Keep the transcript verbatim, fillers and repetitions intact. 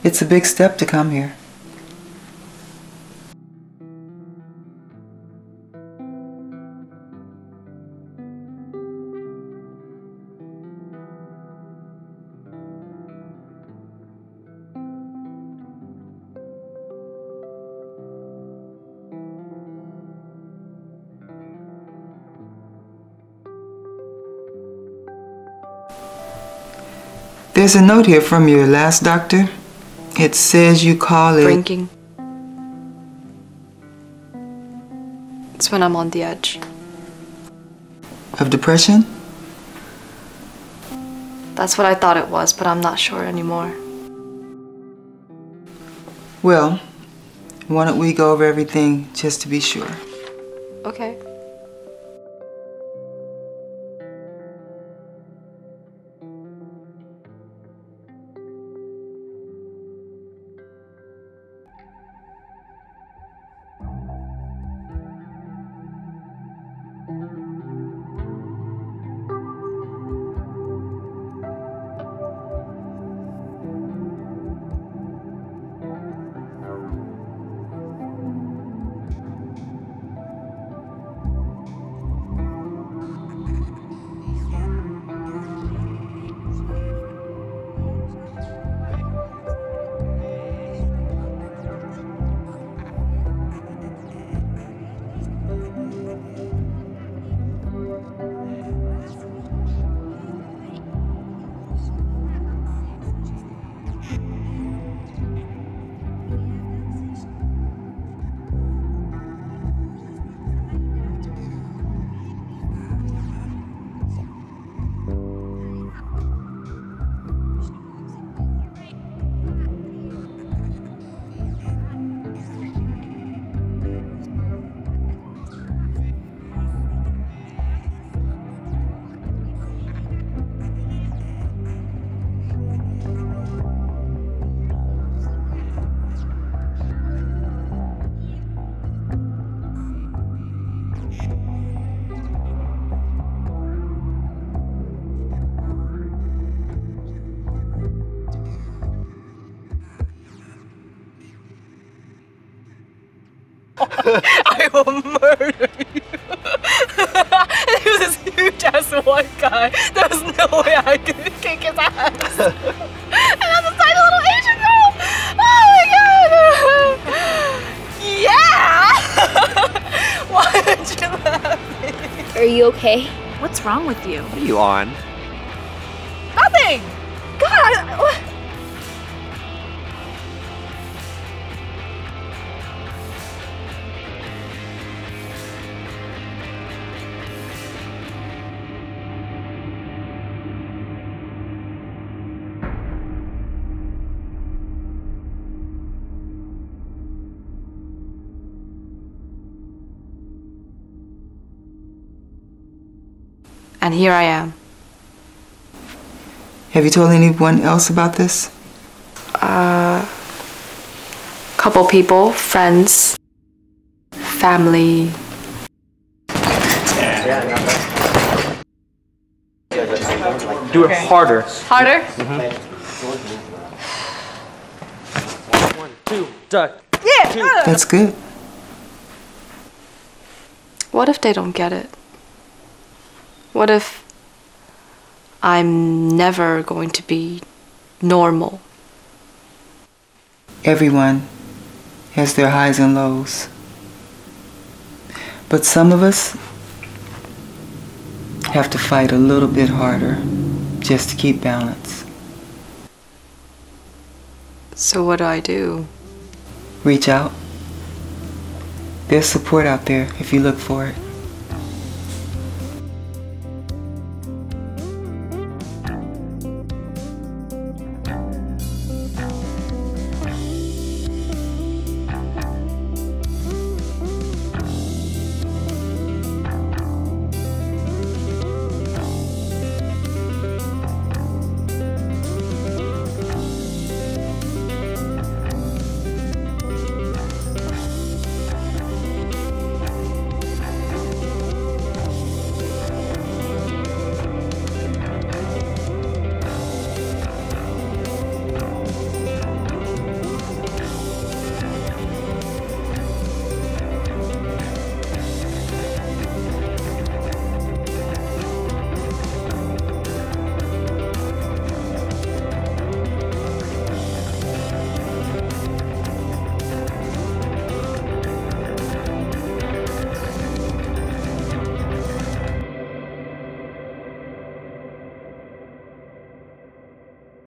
It's a big step to come here. There's a note here from your last doctor. It says you call it... Brinking. It's when I'm on the edge. Of depression? That's what I thought it was, but I'm not sure anymore. Well, why don't we go over everything just to be sure? Okay. I will murder you. And he was this huge ass white guy. There was no way I could kick his ass. And I'm this tiny little Asian girl. Oh my god. Yeah. Why did you laugh? Are you okay? What's wrong with you? What are you on? Nothing. God. What? And here I am. Have you told anyone else about this? Uh, couple people, friends, family. Do it harder. Harder? Mm-hmm. One, two, duck. Yeah. Two. That's good. What if they don't get it? What if I'm never going to be normal? Everyone has their highs and lows. But some of us have to fight a little bit harder just to keep balance. So what do I do? Reach out. There's support out there if you look for it.